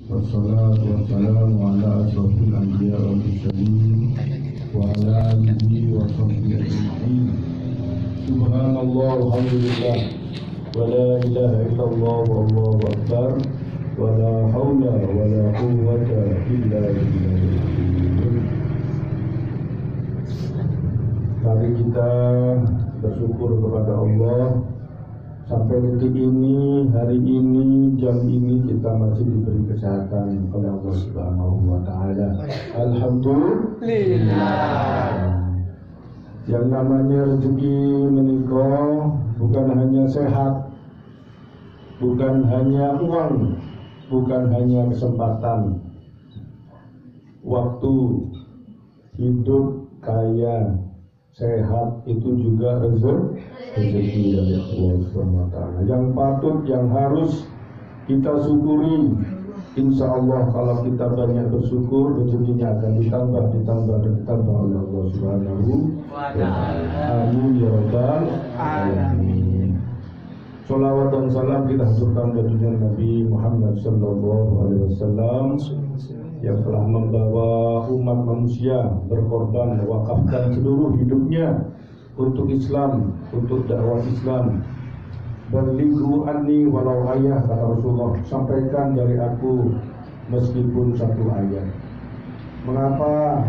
wassalatu wassalamu ala asrofil anbiya wal mursalin wa ala alihi wa sahbihi ajma'in. Subhanallah walhamdulillah wa la ilaha illallah wallahu akbar wa la hawla wa la quwwata illa billah. Mari kita bersyukur kepada Allah sampai detik ini, hari ini, jam ini kita masih diberi kesehatan oleh Allah Subhanahu wa taala. Alhamdulillah. Yang namanya rezeki menikah bukan hanya sehat, bukan hanya uang, bukan hanya kesempatan, waktu, hidup, kaya, sehat, itu juga rezeki dari Allah Subhanahu wa taala. Yang patut, yang harus kita syukuri. Insya Allah kalau kita banyak bersyukur, rezekinya akan ditambah oleh Allah Subhanahu wa taala. Amin ya rabbal alamin. Sholawat dan salam kita haturkan kepada Nabi Muhammad sallallahu alaihi wasallam yang telah membawa umat manusia berkorban, mewakafkan seluruh hidupnya untuk Islam, untuk dakwah Islam. Balighu anni walau ayah, kata Rasulullah, sampaikan dari aku meskipun satu ayat. Mengapa?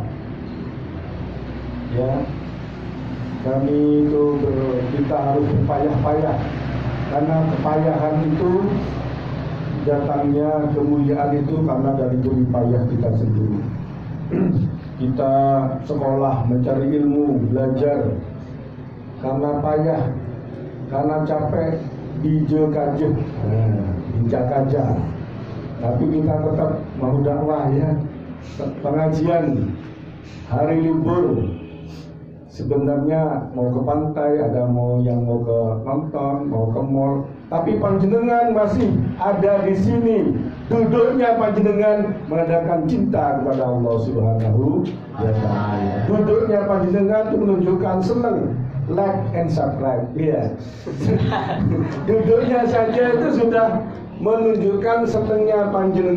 Ya, kami itu kita harus berpayah-payah, karena kepayahan itu datangnya kemuliaan itu karena dari jerih payah kita sendiri. Kita sekolah, mencari ilmu, belajar karena payah, karena capek, injak aja. Tapi kita tetap mau dakwah ya. Pengajian, hari libur, sebenarnya mau ke pantai, ada yang mau ke nonton, mau ke mall, tapi panjenengan masih ada di sini. Duduknya panjenengan mengadakan cinta kepada Allah Subhanahu wa taala. Duduknya panjenengan itu menunjukkan senang, like and subscribe. Iya. Duduknya saja itu sudah menunjukkan senangnya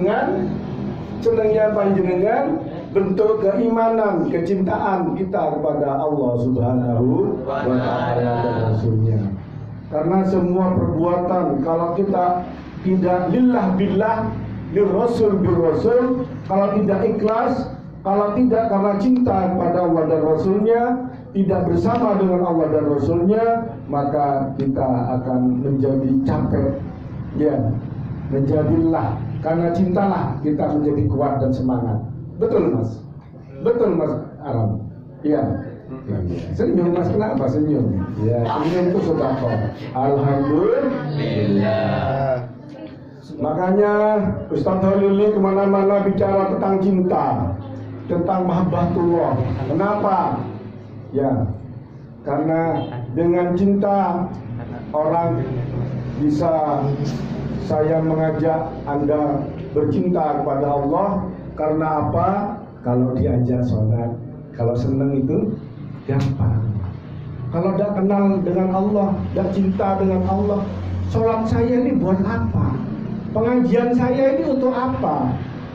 panjenengan, bentuk keimanan, kecintaan kita kepada Allah Subhanahu wa taala dan Rasulnya. Karena semua perbuatan kalau kita tidak lillah billah, lirrasul birrasul, kalau tidak ikhlas, kalau tidak karena cinta kepada Allah dan Rasulnya, tidak bersama dengan Allah dan Rasulnya, maka kita akan menjadi capek. Ya, menjadilah karena cintalah kita menjadi kuat dan semangat. Betul Mas? Betul Mas Aram? Iya. Senyum Mas, kenapa senyum? Ya, senyum itu sedekah. Alhamdulillah. Makanya Ustaz Halili kemana-mana bicara tentang cinta, tentang mahabbatullah. Kenapa? Ya, karena dengan cinta orang bisa, saya mengajak Anda bercinta kepada Allah. Karena apa? Kalau diajak sholat, kalau senang itu gampang. Kalau tidak kenal dengan Allah, tidak cinta dengan Allah, sholat saya ini buat apa? Pengajian saya ini untuk apa?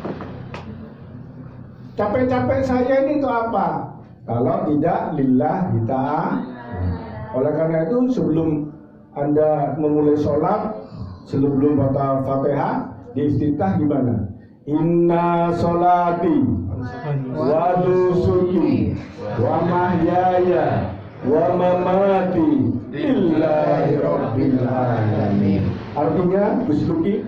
Capek-capek saya ini untuk apa? Kalau tidak lillah ta'ala. Oleh karena itu sebelum Anda memulai sholat, sebelum baca Fatihah, di iftitah gimana? Inna sholati wa nusuki wa mahyaya wa mamati lillahi rabbil alamin. Artinya Gus Luki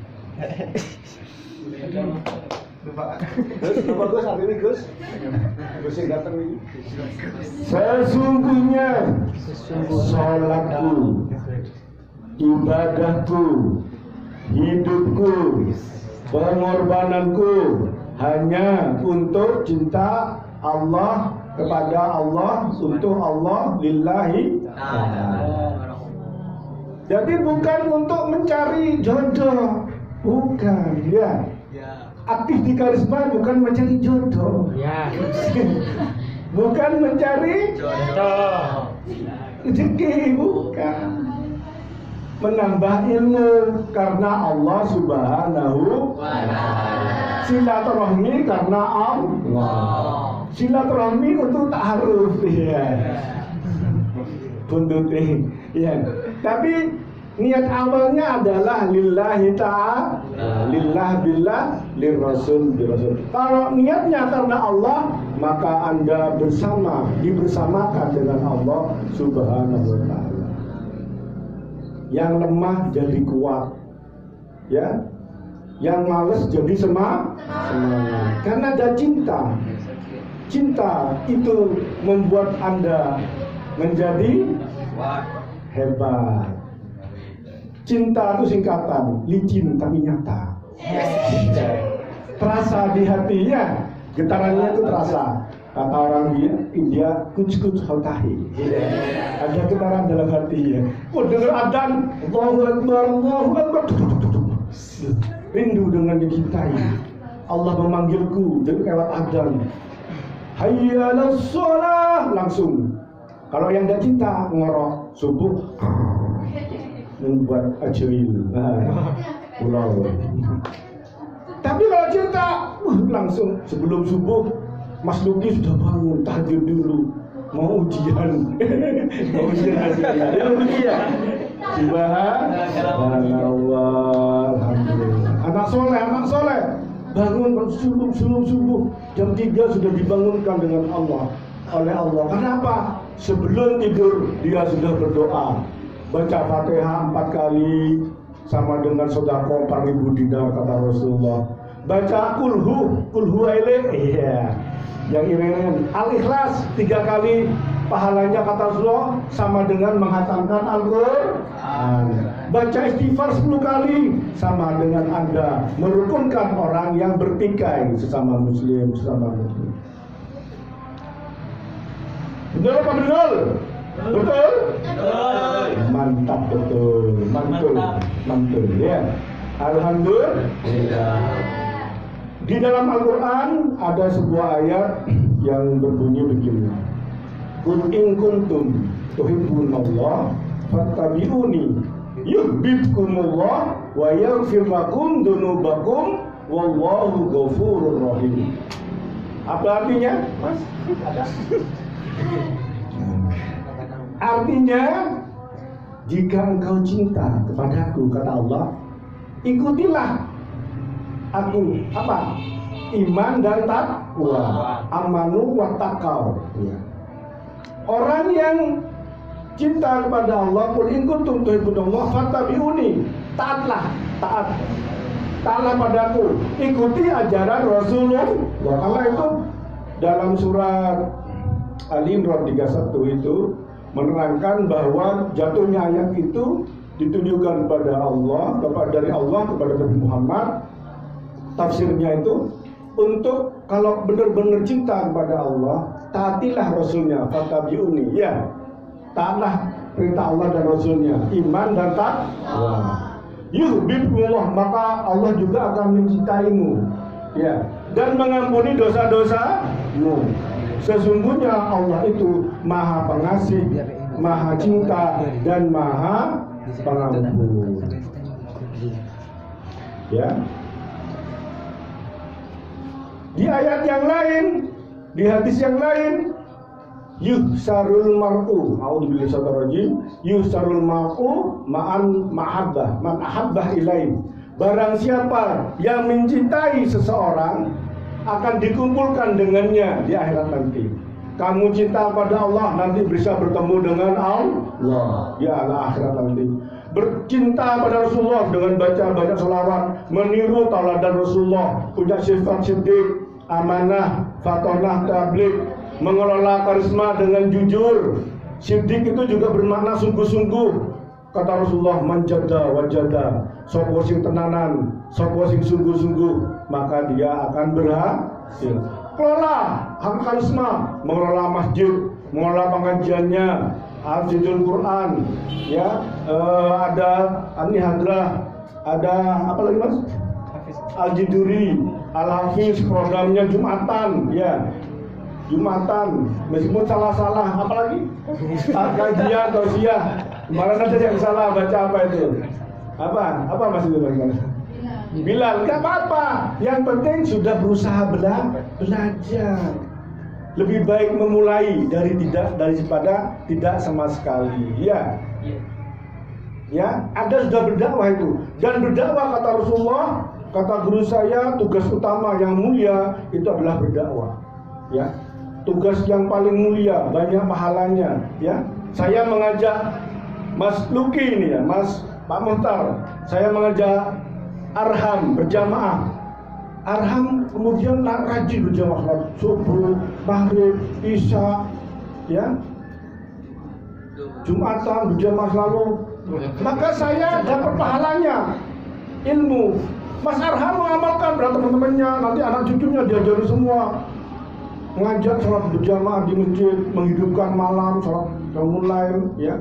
Gus hari ini Gus yang datang ini. Sesungguhnya sholatku, ibadahku, hidupku, pengorbananku hanya untuk cinta Allah, kepada Allah, untuk Allah, lillahi ta'ala. Jadi bukan untuk mencari jodoh, bukan ya. Aktif di karisma bukan mencari jodoh, bukan mencari jodoh, rezeki, bukan. Menambah ilmu karena Allah Subhanahu wa taala. silaturahmi karena Allah. Silaturahmi untuk ta'aruf ya. Buntutnya ya. Tapi niat awalnya adalah lillahi ta'ala, lillah billah, lirrasul birrasul. Kalau niatnya karena Allah, maka Anda dibersamakan dengan Allah Subhanahu wa taala. Yang lemah jadi kuat. Ya. Yang malas jadi semangat. Karena ada cinta. Cinta itu membuat Anda menjadi hebat. Cinta itu singkatan, licin tapi nyata. Terasa di hatinya, getarannya itu terasa. Kata orang India, kuch hotahi. Ada getaran dalam hatinya. Dengar adzan, Allahu Akbar, Allahu Akbar. Rindu dengan dicintai. Allah memanggilku lewat adzan. Hayya 'alas shalah, langsung. Kalau yang tidak cinta ngorok subuh membuat ajaib. Pulau. Tapi kalau cinta langsung sebelum subuh Mas Luki sudah bangun tahajud dulu mau ujian. Mau ujian hasilnya. Ya ujian. Subhanallah. Alhamdulillah. Anak soleh bangun sebelum subuh jam 3 sudah dibangunkan dengan Allah oleh Allah. Kenapa? Sebelum tidur dia sudah berdoa. Baca Fatihah 4 kali sama dengan sedekah 4.000 dinar kata Rasulullah. Baca kulhu aile, iya. Yang iringan Al-Ikhlas 3 kali, pahalanya kata Rasulullah sama dengan menghatamkan Al-Qur'an. Baca istighfar 10 kali sama dengan Anda merukunkan orang yang bertikai sesama muslim. Betul apa betul? Betul? Mantap betul. Mantul ya. Alhamdulillah. Di dalam Al-Quran ada sebuah ayat yang berbunyi begini. Qul in kuntum tuhibbunallah fattabi'uni yuhibbukumullah wa yaghfir lakum dzunubakum wallahu ghafurur rahim. Apa artinya? Mas? Artinya, jika engkau cinta kepadaku, kata Allah, ikutilah aku. Apa? Iman dan takwa. Amanu wa taqaw. Ya. Orang yang cinta kepada Allah, qul in kuntum tuhibbunallah fattabi'uni. Taatlah padaku. Ikuti ajaran Rasulullah. Karena itu dalam surat Al-Imran 31 itu menerangkan bahwa jatuhnya ayat itu ditujukan kepada Allah, dari Allah kepada Nabi Muhammad. Tafsirnya itu untuk kalau benar-benar cinta kepada Allah, taatilah Rasulnya, fattabi'uni, ya. Taatlah perintah Allah dan Rasulnya, iman dan takwa. Yuhibbukumullah, maka Allah juga akan mencintaimu, ya, dan mengampuni dosa-dosamu. Sesungguhnya Allah itu Maha Pengasih, Maha Cinta, dan Maha Pengampun. Ya. Di ayat yang lain, di hadis yang lain, yuhsarul mar'u, a'udzubillahi minasyaitonir rajim, yuhsarul mar'u ma'an mahabbah, man ahabbah ilaih. Barang siapa yang mencintai seseorang akan dikumpulkan dengannya di akhirat nanti. Kamu cinta pada Allah, nanti bisa bertemu dengan Allah di akhirat nanti. Bercinta pada Rasulullah dengan baca banyak selawat, meniru tauladan Rasulullah, punya sifat siddiq, amanah, fatonah, tabligh, mengelola karisma dengan jujur. Siddiq itu juga bermakna sungguh-sungguh. Kata Rasulullah, manjada wajada, sapa sing tenanan, sapa sing sungguh-sungguh, maka dia akan berhasil. Kelola hak karisma, mengelola masjid, mengelola pengajiannya, hafizul Quran, ya, ada An-Nihadrah, ada apa lagi Mas? Al-Jiduri, Al-Hafiz, programnya Jumatan, ya. Jumatan, meskipun salah-salah, apalagi kajian tausiah. Kemarin ada yang salah baca apa itu? Apa Mas itu bagaimana? Bilal, gak apa-apa. Yang penting sudah berusaha belajar. Lebih baik memulai daripada tidak sama sekali. Ya. Ya, Anda sudah berdakwah itu. Dan berdakwah kata Rasulullah, kata guru saya, tugas utama yang mulia itu adalah berdakwah. Ya. Tugas yang paling mulia, banyak pahalanya, ya. Saya mengajak Mas Luki ini ya, Mas Pak Muhtar. Saya mengajak Arham berjamaah. Arham kemudian rajin berjamaah subuh, maghrib, isya, ya. Jumatan berjamaah selalu. Maka saya dapat pahalanya ilmu. Mas Arham mengamalkan berat teman-temannya, nanti anak cucunya diajari semua. Mengajak sholat berjamaah di masjid, menghidupkan malam, sholat bangun lain, ya.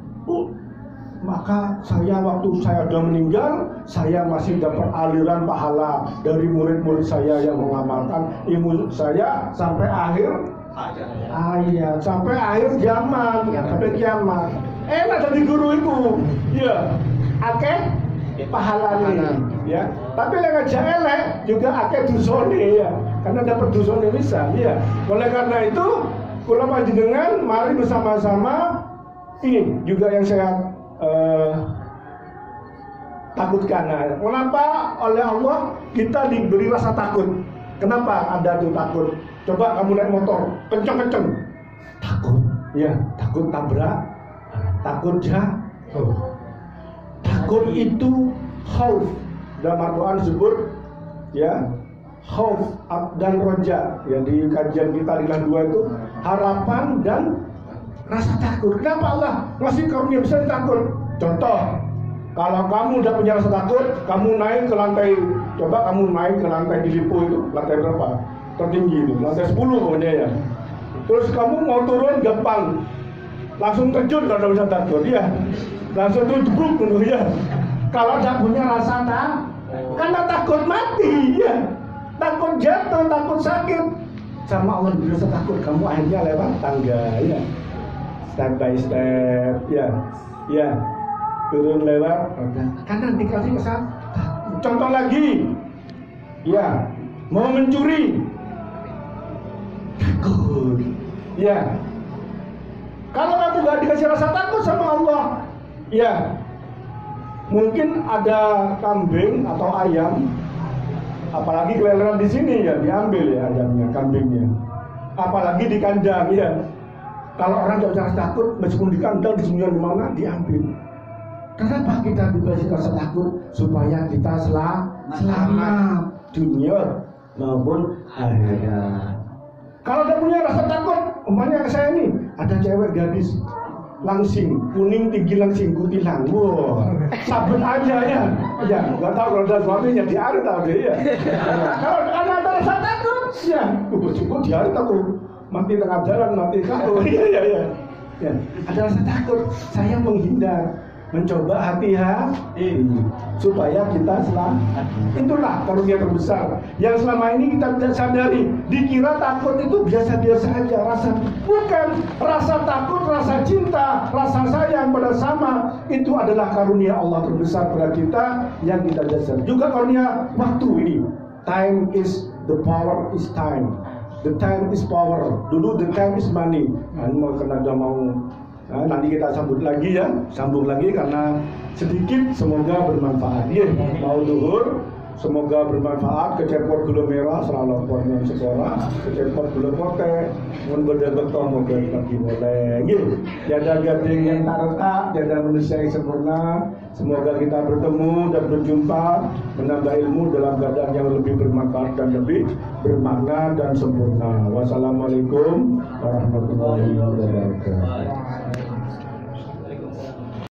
Maka saya waktu saya sudah meninggal, saya masih dapat aliran pahala dari murid-murid saya yang mengamalkan ilmu saya sampai akhir sampai akhir zaman, sampai kiamat. Enak jadi guru itu, ya. Akeh pahalanya, ya. Tapi yang ngajak elek juga akeh dusone, ya. Karena dapat dusone bisa, ya. Oleh karena itu, kula panjenengan mari bersama-sama ini juga yang saya takutkan. Nah, kenapa oleh Allah kita diberi rasa takut? Kenapa ada tuh takut? Coba kamu naik motor kenceng-kenceng, takut, ya, takut tabrak, takut jatuh. Takut itu khauf. Dalam Al-Quran disebut, ya, khauf dan roja. Ya, di kajian kita di kelas 2 itu harapan dan rasa takut. Kenapa Allah ngasih karunia bisa takut? Contoh, kalau kamu udah punya rasa takut, kamu naik ke lantai, coba kamu naik ke lantai di Lipo itu, lantai berapa? Tertinggi itu, lantai 10 pokoknya ya. Terus kamu mau turun gampang, langsung terjun kalau bisa takut, ya. Langsung turun ya. Kalau tidak punya rasa karena takut mati, ya. Takut jatuh, takut sakit. Sama Allah bisa takut, kamu akhirnya lewat tangga, ya. Step by step, ya, turun lewat, karena dikasih kesan. Contoh lagi, ya, mau mencuri, takut, ya. Kalau kamu gak dikasih rasa takut sama Allah, ya, mungkin ada kambing atau ayam, apalagi keleleran di sini ya, diambil ya ayamnya, kambingnya, apalagi di kandang, ya. Kalau orang tidak rasa takut, meskipun di kandang, disembunyikan di mana, diambil. Kenapa kita dikasih rasa takut? Supaya kita selamat dunia maupun akhirat. Kalau tidak punya rasa takut, umpamanya ke saya nih, ada cewek gadis langsing, kuning tinggi langsing, kutilang, wow, sabun aja ya, nggak tahu kalau ada suaminya diarit tahu deh ya. Kalau ada rasa takut, ya, cukup diarit aku. Mati tengah jalan, mati kau. Ya. Ada rasa takut, saya menghindar, mencoba hati-hati supaya kita selamat. Itulah karunia terbesar yang selama ini kita tidak sadari. Dikira takut itu biasa-biasa aja, bukan. Rasa takut, rasa cinta, rasa sayang pada sama, itu adalah karunia Allah terbesar pada kita yang kita dasar. Juga karunia waktu ini. Time is the power is time. The time is power. Dulu the time is money. Karena udah mau, nanti kita sambung lagi karena sedikit, semoga bermanfaat. Mau duhur, semoga bermanfaat. Kecepot gula merah, selalu pornya sekolah. Kecepot gula potek, mun beda beton, moga lagi boleh. Tiada gading yang tak retak, tiada manusia yang sempurna. Semoga kita bertemu dan berjumpa, menambah ilmu dalam keadaan yang lebih bermanfaat dan lebih bermakna dan sempurna. Wassalamualaikum warahmatullahi wabarakatuh.